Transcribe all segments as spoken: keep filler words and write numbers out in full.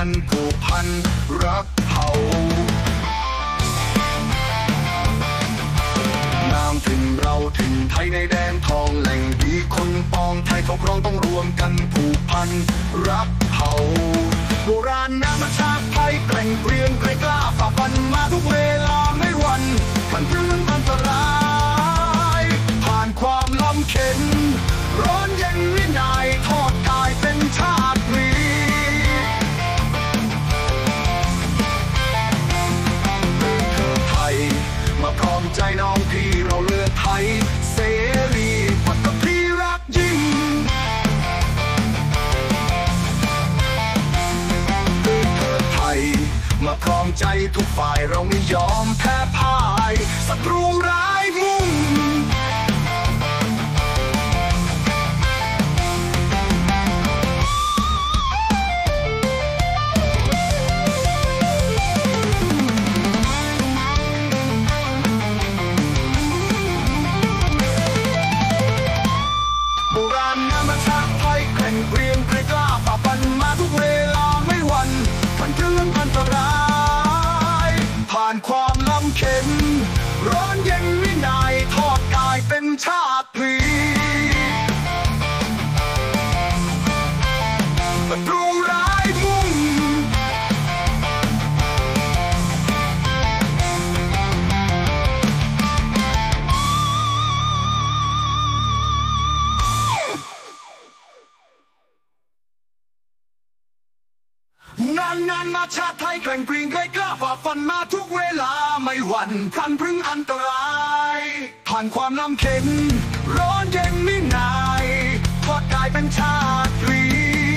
กันผูกพันรักเขาน้ำถึงเราถึงไทยในแดนทองแหล่งดีคนปองไทยเขาครองต้องรวมกันผูกพันรักเขาโบราณน้ำมาชาติไทยแกร่งเกรียงไกรกล้าฝ่าฟันมาทุกเวลาไม่หวั่นผ่านพื้นอันตรายผ่านความลำเข็ญร้อนเย็นวินัยทอดกายเป็นชาติพลีไทยมาพร้อมใจน้องพี่เราเลือดไทยเสรีปัตภีรักยิ่งไทยมาพร้อมใจทุกฝ่ายเราไม่ยอมแพ้พ่ายศัตรูร้ายมุ่งโบราณน้ำมาชาติไทยแกร่งเกรียงไกรกล้าฝ่าฟันมาทุกเวลาไม่หวั่นผ่านเรื่องอันตรายผ่านความลำเข็ญร้อนเย็นวินัยทอดกายเป็นชาติพลีศัตรูร้ายมุ่งงานงานมาชาติไทยแกร่งเกรียงไกรกล้าฝ่าฟันมาทุกเวลาไม่หวั่นพลันพรึงอันตรายผ่านความลำเข็ญร้อนเย็นมินายทอดกายเป็นชาติพลี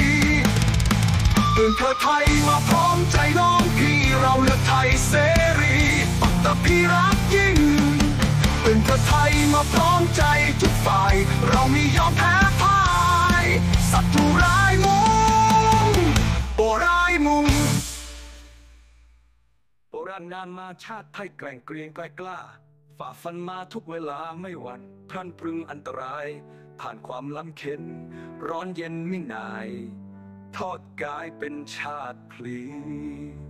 ตื่นเถิดไทยมาพร้อมใจน้องพี่เราเลือกไทยเสรีปัตภีรักยิ่งตื่นเถิดไทยมาพร้อมใจทุกฝ่ายเราไม่ยอมแพ้พ่ายศัตรูร้ายมุ่งโบราณมุ่งโบราณนานมาชาติไทยแกร่งเกรียงไกรกล้าฝ่าฟันมาทุกเวลาไม่หวั่นพลันพรึงอันตรายผ่านความลำเค็ญร้อนเย็นไม่นายทอดกายเป็นชาติพลี